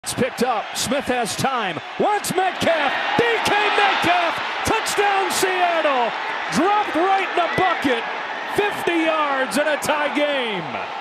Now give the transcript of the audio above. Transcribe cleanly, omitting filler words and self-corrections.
It's picked up. Smith has time. Wants Metcalf. DK Metcalf. Touchdown Seattle. Dropped right in the bucket. 50 yards in a tie game.